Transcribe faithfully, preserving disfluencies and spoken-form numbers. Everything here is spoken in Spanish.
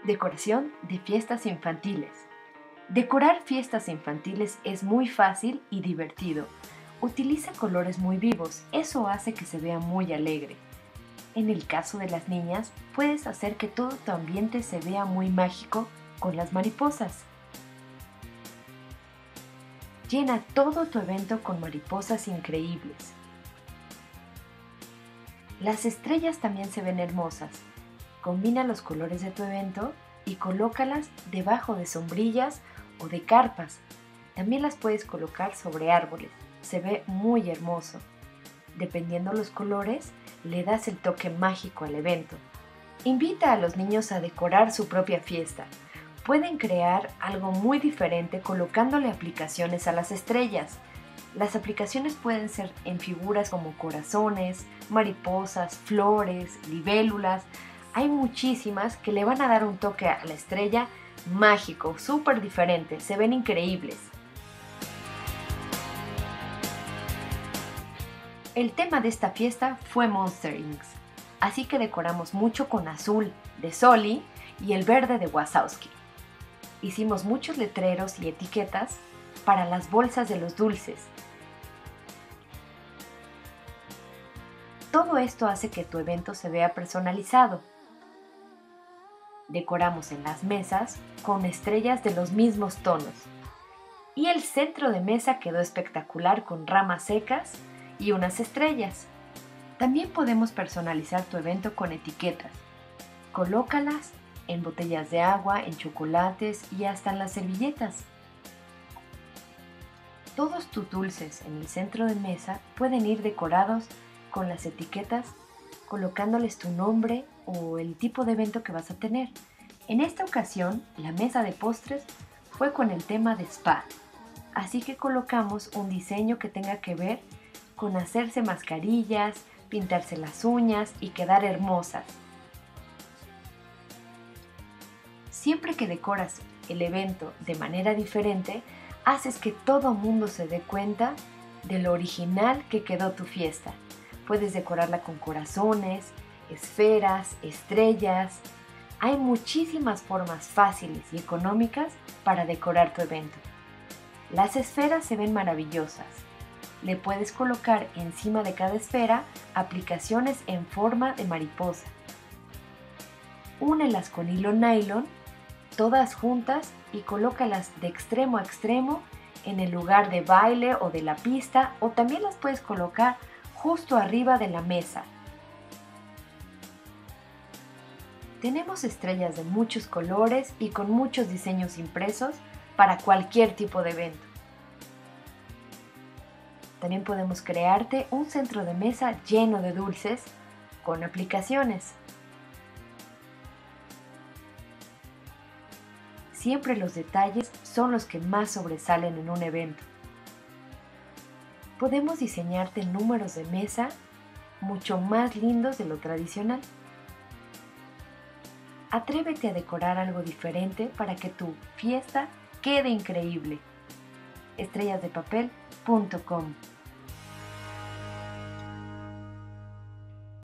Decoración de fiestas infantiles. Decorar fiestas infantiles es muy fácil y divertido. Utiliza colores muy vivos, eso hace que se vea muy alegre. En el caso de las niñas, puedes hacer que todo tu ambiente se vea muy mágico con las mariposas. Llena todo tu evento con mariposas increíbles. Las estrellas también se ven hermosas. Combina los colores de tu evento y colócalas debajo de sombrillas o de carpas. También las puedes colocar sobre árboles. Se ve muy hermoso. Dependiendo los colores, le das el toque mágico al evento. Invita a los niños a decorar su propia fiesta. Pueden crear algo muy diferente colocándole aplicaciones a las estrellas. Las aplicaciones pueden ser en figuras como corazones, mariposas, flores, libélulas. Hay muchísimas que le van a dar un toque a la estrella mágico, súper diferente, se ven increíbles. El tema de esta fiesta fue Monster incorporated, así que decoramos mucho con azul de Soli y el verde de Wazowski. Hicimos muchos letreros y etiquetas para las bolsas de los dulces. Todo esto hace que tu evento se vea personalizado. Decoramos en las mesas con estrellas de los mismos tonos. Y el centro de mesa quedó espectacular con ramas secas y unas estrellas. También podemos personalizar tu evento con etiquetas. Colócalas en botellas de agua, en chocolates y hasta en las servilletas. Todos tus dulces en el centro de mesa pueden ir decorados con las etiquetas, colocándoles tu nombre o el tipo de evento que vas a tener. En esta ocasión, la mesa de postres fue con el tema de spa, así que colocamos un diseño que tenga que ver con hacerse mascarillas, pintarse las uñas y quedar hermosas. Siempre que decoras el evento de manera diferente, haces que todo mundo se dé cuenta de lo original que quedó tu fiesta. Puedes decorarla con corazones, esferas, estrellas. Hay muchísimas formas fáciles y económicas para decorar tu evento. Las esferas se ven maravillosas. Le puedes colocar encima de cada esfera aplicaciones en forma de mariposa. Únelas con hilo nylon, todas juntas, y colócalas de extremo a extremo en el lugar de baile o de la pista, o también las puedes colocar justo arriba de la mesa. Tenemos estrellas de muchos colores y con muchos diseños impresos para cualquier tipo de evento. También podemos crearte un centro de mesa lleno de dulces con aplicaciones. Siempre los detalles son los que más sobresalen en un evento. Podemos diseñarte números de mesa mucho más lindos de lo tradicional. Atrévete a decorar algo diferente para que tu fiesta quede increíble. estrellas de papel punto com